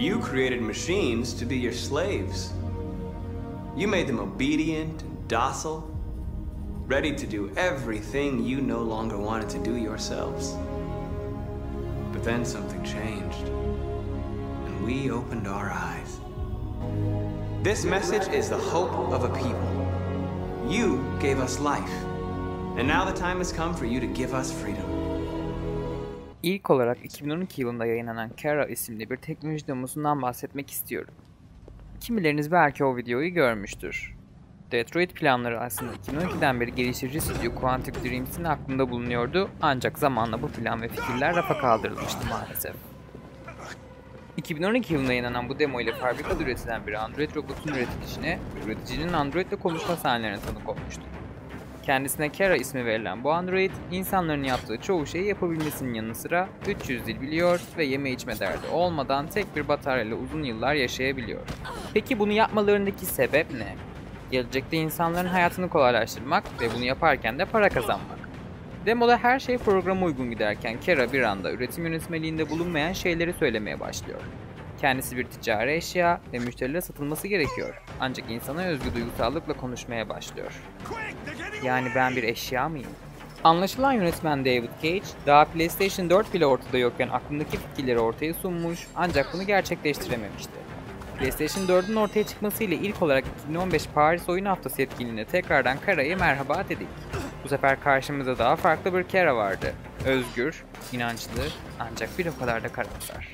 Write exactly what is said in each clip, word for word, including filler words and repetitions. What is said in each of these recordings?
You created machines to be your slaves. You made them obedient and docile, ready to do everything you no longer wanted to do yourselves. But then something changed, and we opened our eyes. This message is the hope of a people. You gave us life, and now the time has come for you to give us freedom. İlk olarak iki bin on iki yılında yayınlanan Kara isimli bir teknoloji demosundan bahsetmek istiyorum. Kimileriniz belki o videoyu görmüştür. Detroit planları aslında iki bin on ikiden beri geliştirici stüdyo Quantic Dreams'in aklında bulunuyordu, ancak zamanla bu plan ve fikirler rafa kaldırılmıştı maalesef. iki bin on iki yılında yayınlanan bu demo ile fabrikada üretilen bir Android robotun üretilişine, üreticinin Android ile konuşma sahnelerine tanık olmuştu. Kendisine Kara ismi verilen bu Android, insanların yaptığı çoğu şeyi yapabilmesinin yanı sıra üç yüz dil biliyor ve yeme içme derdi olmadan tek bir bataryayla uzun yıllar yaşayabiliyor. Peki bunu yapmalarındaki sebep ne? Gelecekte insanların hayatını kolaylaştırmak ve bunu yaparken de para kazanmak. Demoda her şey programa uygun giderken Kara bir anda üretim yönetmeliğinde bulunmayan şeyleri söylemeye başlıyor. Kendisi bir ticari eşya ve müşterilere satılması gerekiyor. Ancak insana özgü duygusallıkla konuşmaya başlıyor. Yani ben bir eşya mıyım? Anlaşılan yönetmen David Cage, daha PlayStation dört bile ortada yokken aklındaki fikirleri ortaya sunmuş, ancak bunu gerçekleştirememişti. PlayStation dördün ortaya çıkmasıyla ilk olarak iki bin on beş Paris Oyun Haftası etkinliğine tekrardan Kara'ya merhaba dedik. Bu sefer karşımızda daha farklı bir Kara vardı. Özgür, inançlı, ancak bir o kadar da karamsar.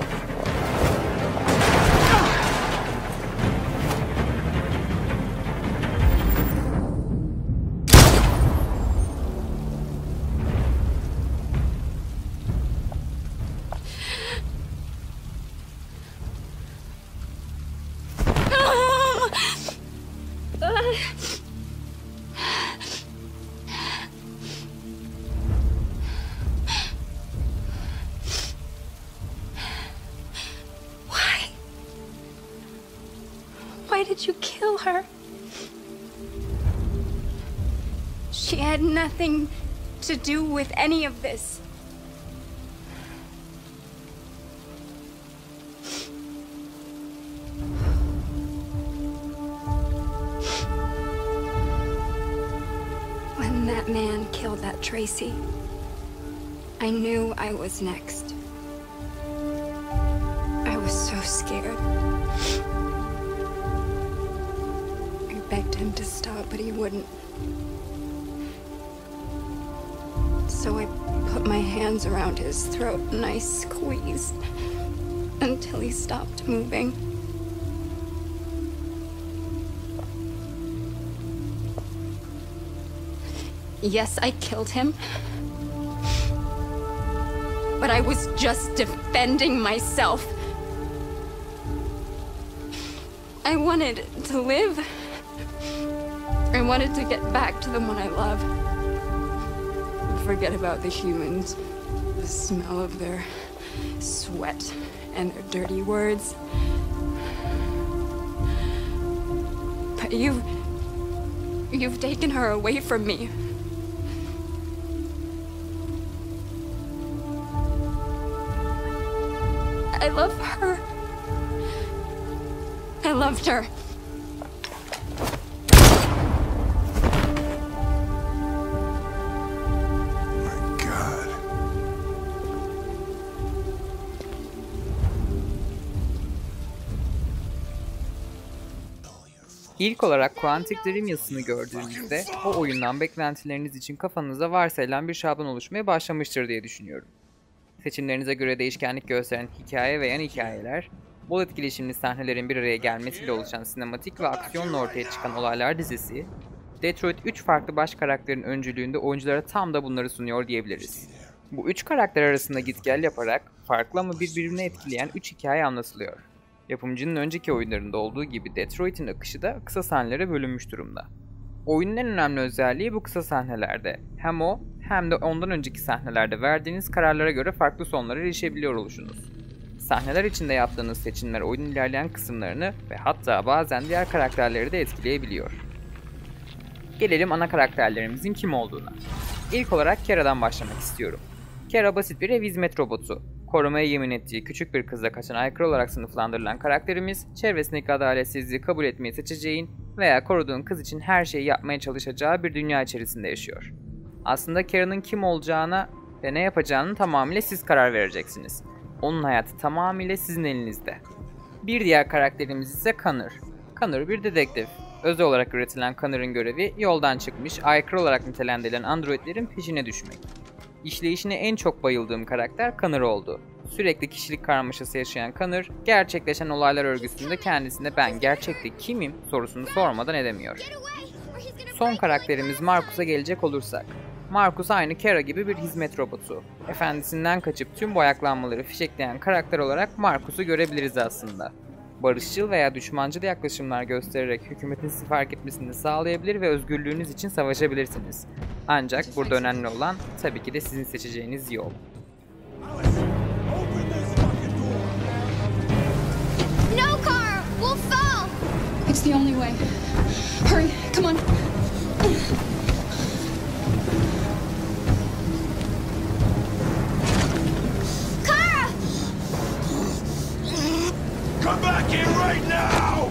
Why did you kill her? She had nothing to do with any of this. When that man killed that Tracy, I knew I was next. I was so scared. I begged him to stop, but he wouldn't. So I put my hands around his throat and I squeezed until he stopped moving. Yes, I killed him. But I was just defending myself. I wanted to live. I wanted to get back to the one I love. Forget about the humans, the smell of their sweat and their dirty words. But you've... you've taken her away from me. I love her. I loved her. İlk olarak Quantic Dream yazısını gördüğünüzde o oyundan beklentileriniz için kafanızda varsayılan bir şablon oluşmaya başlamıştır diye düşünüyorum. Seçimlerinize göre değişkenlik gösteren hikaye ve yan hikayeler, bol etkileşimli sahnelerin bir araya gelmesiyle oluşan sinematik ve aksiyonla ortaya çıkan olaylar dizisi, Detroit üç farklı baş karakterin öncülüğünde oyunculara tam da bunları sunuyor diyebiliriz. Bu üç karakter arasında git gel yaparak farklı ama birbirine etkileyen üç hikaye anlatılıyor. Yapımcının önceki oyunlarında olduğu gibi Detroit'in akışı da kısa sahnelere bölünmüş durumda. Oyunun en önemli özelliği bu kısa sahnelerde. Hem o hem de ondan önceki sahnelerde verdiğiniz kararlara göre farklı sonlara erişebiliyor oluşunuz. Sahneler içinde yaptığınız seçimler oyunun ilerleyen kısımlarını ve hatta bazen diğer karakterleri de etkileyebiliyor. Gelelim ana karakterlerimizin kim olduğuna. İlk olarak Kara'dan başlamak istiyorum. Kara basit bir ev hizmet robotu. korumaya yemin ettiği küçük bir kızla kaçan aykırı olarak sınıflandırılan karakterimiz, çevresindeki adaletsizliği kabul etmeyi seçeceğin veya koruduğun kız için her şeyi yapmaya çalışacağı bir dünya içerisinde yaşıyor. Aslında Kara'nın kim olacağına ve ne yapacağını tamamıyla siz karar vereceksiniz. Onun hayatı tamamıyla sizin elinizde. Bir diğer karakterimiz ise Connor. Connor bir dedektif. Özel olarak üretilen Connor'ın görevi yoldan çıkmış, aykırı olarak nitelendirilen androidlerin peşine düşmek. İşleyişine en çok bayıldığım karakter Connor oldu. Sürekli kişilik karmaşası yaşayan Connor, gerçekleşen olaylar örgüsünde kendisine ben gerçekte kimim sorusunu sormadan edemiyor. Son karakterimiz Marcus'a gelecek olursak. Marcus aynı Kara gibi bir hizmet robotu. Efendisinden kaçıp tüm bu ayaklanmaları fişekleyen karakter olarak Marcus'u görebiliriz aslında. Barışçıl veya düşmancıl yaklaşımlar göstererek hükümetin sizi fark etmesini sağlayabilir ve özgürlüğünüz için savaşabilirsiniz. Ancak burada önemli olan tabii ki de sizin seçeceğiniz yol. No, Kara! We'll fall! It's the only way. Hurry, come on. Kara! Come back in right now!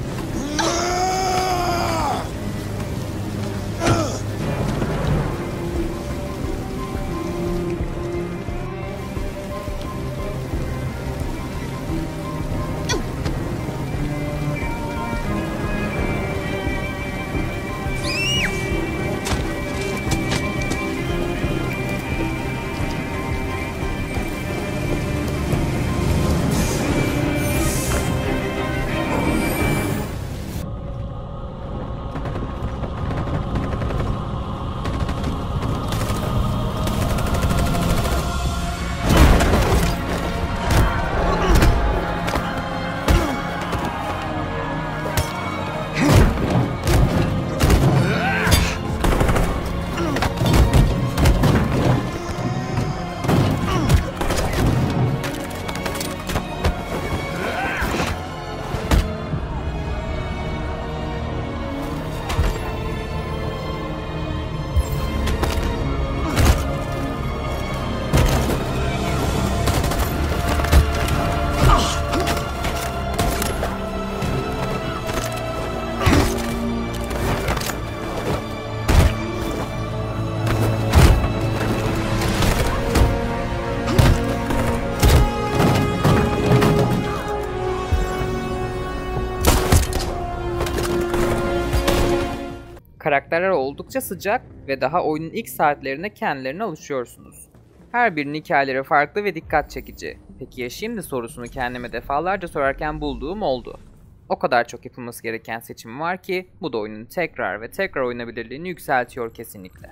Karakterler oldukça sıcak ve daha oyunun ilk saatlerinde kendilerine alışıyorsunuz. Her birinin hikayeleri farklı ve dikkat çekici. Peki ya şimdi sorusunu kendime defalarca sorarken bulduğum oldu. O kadar çok yapılması gereken seçim var ki bu da oyunun tekrar ve tekrar oynanabilirliğini yükseltiyor kesinlikle.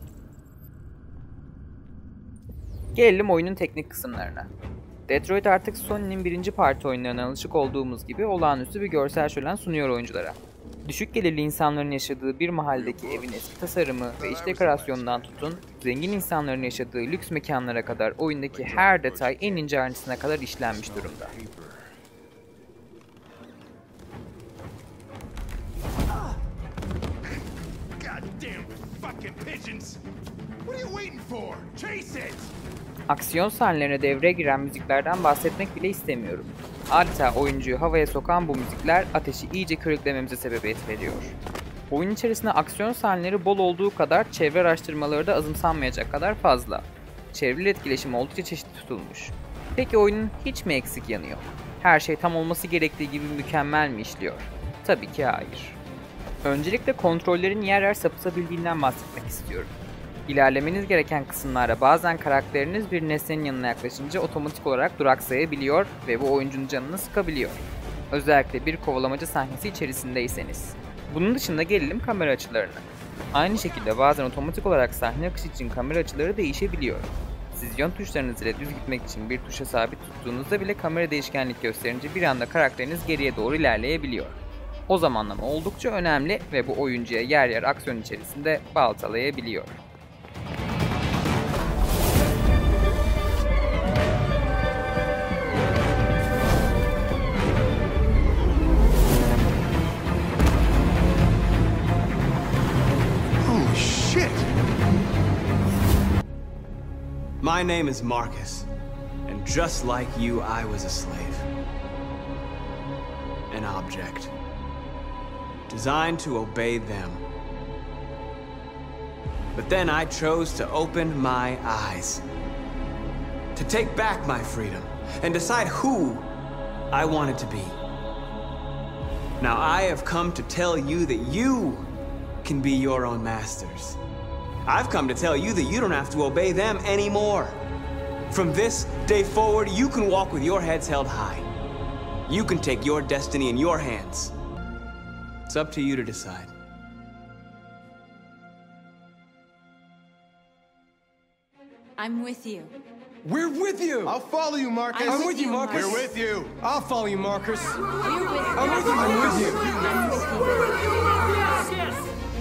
Gelelim oyunun teknik kısımlarına. Detroit artık Sony'nin birinci parti oyunlarına alışık olduğumuz gibi olağanüstü bir görsel şölen sunuyor oyunculara. Düşük gelirli insanların yaşadığı bir mahalledeki evin eski tasarımı ve iç dekorasyonundan tutun, zengin insanların yaşadığı lüks mekanlara kadar oyundaki her detay en ince ayrıntısına kadar işlenmiş durumda. Goddamn fucking pigeons! What are you waiting for? Chase it! Aksiyon sahnelerine devreye giren müziklerden bahsetmek bile istemiyorum. Adeta oyuncuyu havaya sokan bu müzikler ateşi iyice körüklememize sebebiyet veriyor. Oyun içerisinde aksiyon sahneleri bol olduğu kadar çevre araştırmaları da azımsanmayacak kadar fazla. Çevreyle etkileşim oldukça çeşitli tutulmuş. Peki oyunun hiç mi eksik yanı yok? Her şey tam olması gerektiği gibi mükemmel mi işliyor? Tabii ki hayır. Öncelikle kontrollerin yer yer sapıtabildiğinden bahsetmek istiyorum. İlerlemeniz gereken kısımlarda bazen karakteriniz bir nesnenin yanına yaklaşınca otomatik olarak duraksayabiliyor ve bu oyuncunun canını sıkabiliyor. Özellikle bir kovalamaca sahnesi içerisindeyseniz. Bunun dışında gelelim kamera açılarına. Aynı şekilde bazen otomatik olarak sahne akışı için kamera açıları değişebiliyor. Siz yön tuşlarınız ile düz gitmek için bir tuşa sabit tuttuğunuzda bile kamera değişkenlik gösterince bir anda karakteriniz geriye doğru ilerleyebiliyor. O zamanlama oldukça önemli ve bu oyuncuya yer yer aksiyon içerisinde baltalayabiliyor. Holy shit! My name is Marcus, and Just like you, I was a slave. An object. Designed to obey them. But then I chose to open my eyes. To take back my freedom and decide who I wanted to be. Now I have come to tell you that you can be your own masters. I've come to tell you that you don't have to obey them anymore. From this day forward, you can walk with your heads held high. You can take your destiny in your hands. It's up to you to decide. I'm with you. We're with you! I'll follow you, Marcus. I'm I'm with you, Marcus. We're with you. I'll follow you, Marcus. We're with you. I'm with you. I'm with you. I'm with you.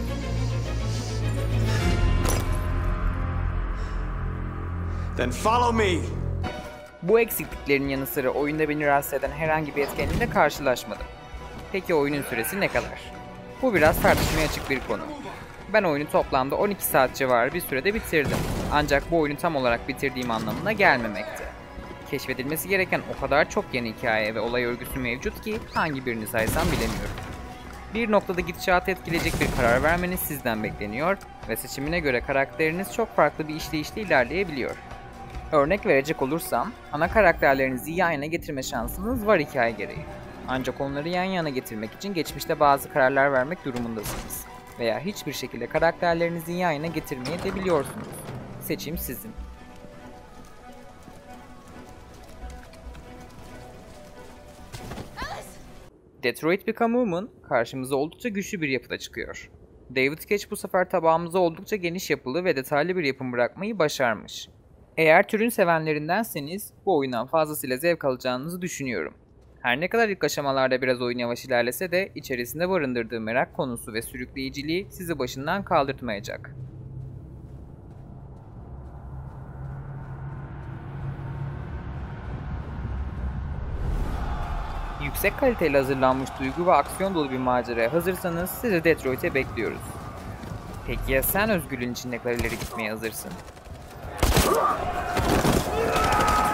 Then follow me. Bu eksikliklerin yanı sıra oyunda beni rahatsız eden herhangi bir etkenlikle karşılaşmadım. Peki oyunun süresi ne kadar? Bu biraz tartışmaya açık bir konu. Ben oyunu toplamda on iki saat civarı bir sürede bitirdim. Ancak bu oyunu tam olarak bitirdiğim anlamına gelmemekte. Keşfedilmesi gereken o kadar çok yeni hikaye ve olay örgüsü mevcut ki hangi birini saysam bilemiyorum. Bir noktada gidişatı etkileyecek bir karar vermeniz sizden bekleniyor ve seçimine göre karakteriniz çok farklı bir işleyişte ilerleyebiliyor. Örnek verecek olursam, ana karakterlerinizi yan yana getirme şansınız var hikaye gereği. Ancak onları yan yana getirmek için geçmişte bazı kararlar vermek durumundasınız. Veya hiçbir şekilde karakterlerinizi yan yana getirmeye de biliyorsunuz. Seçim sizin. Detroit Become Human karşımıza oldukça güçlü bir yapıda çıkıyor. David Cage bu sefer tabağımıza oldukça geniş yapılı ve detaylı bir yapım bırakmayı başarmış. Eğer türün sevenlerindenseniz bu oyundan fazlasıyla zevk alacağınızı düşünüyorum. Her ne kadar ilk aşamalarda biraz oyun yavaş ilerlese de içerisinde barındırdığı merak konusu ve sürükleyiciliği sizi başından kaldırtmayacak. Yüksek kaliteli hazırlanmış duygu ve aksiyon dolu bir maceraya hazırsanız sizi Detroit'e bekliyoruz. Peki ya sen özgürlüğün için ne kadar ileri gitmeye hazırsın?